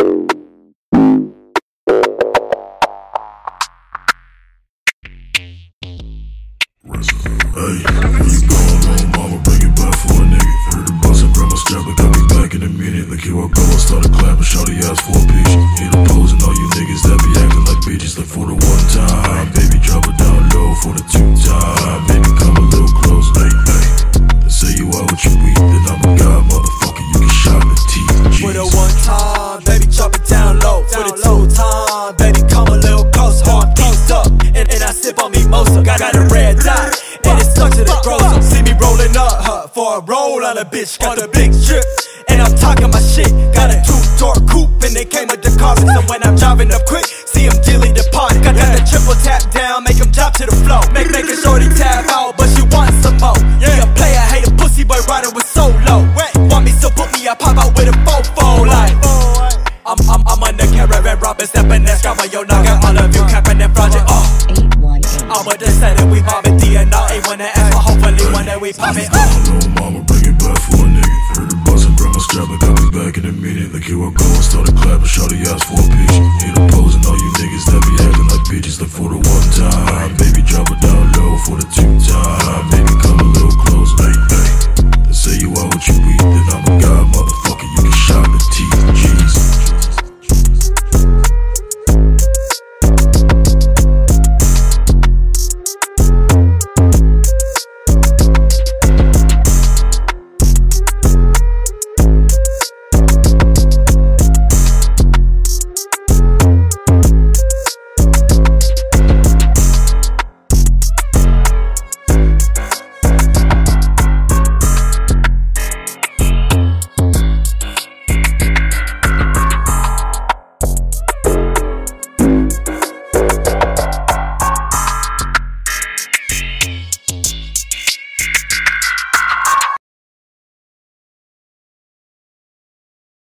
Hey, where you going, little mama? Bring it back for a nigga. Heard the bus and grab my strap, but got me back in a minute. Like here I go, I started clapping, shawty asked for a piece. Hit a pose and all you niggas that be acting like bitches. Like for the one time, baby, drop it down low for the two time. Baby, come a little close, hey, hey. They say you out with your weed, then I'm a god, motherfucker, you get shot in the teeth. For the one time, baby, drop it down low. For the two time, baby, come a little close. Hard pieced up, and I sip on mimosa. Got a red dot, and it's stuck to the grocer. See me rolling up for a roll on a bitch. Got the big strip, and I'm talking my shit. Got a two-door coupe, and they came with the carpet. So when I'm driving up quick, see him dilly depart. Got the triple tap down, make him drop to the floor. Make a shorty tap out, but she wants some more. Yeah, a player, hate a pussy boy riding with solo. Want me so put me, I pop out with a fofo like. I'm on the caravan, robbing, stepping and scrubbing. Yo, knocking all of you, capping and fraudulent. I'm with the set and we poppin' DNA. Ain't wanna ask for hopefully one day we pop it. Little mama, bring it back for a nigga. Heard the bus and grab my strap, but got me back in a minute. Like here I go, I started clapping, shawty asked for a piece. Hit a pose and all you niggas that be acting like bitches. Like for the one time, baby, drop it down low for the two time. Baby, come a little close, hey, hey. They say you out with your weed,